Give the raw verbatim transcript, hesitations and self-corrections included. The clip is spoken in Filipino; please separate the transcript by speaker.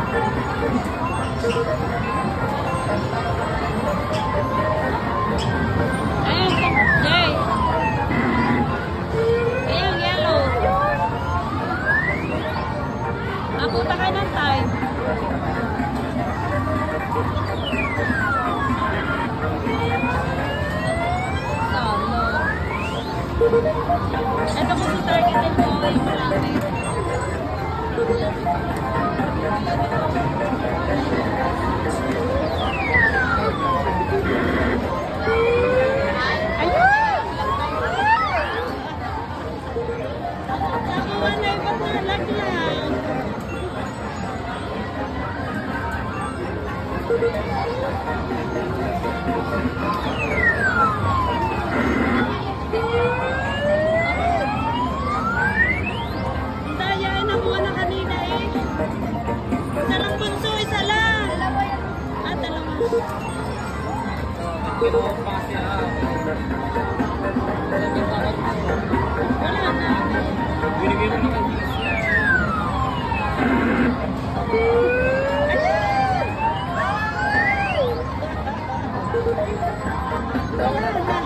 Speaker 1: Napunta kayo ng time. Solo. Ito po sa targetin mo, yung malaki. Ayun! Nakuha na yung pagnalag lang. Daya, nakuha na kanina eh. Isa lang bunso, isa lang. Ah, dalawa. Wala na. Wala na.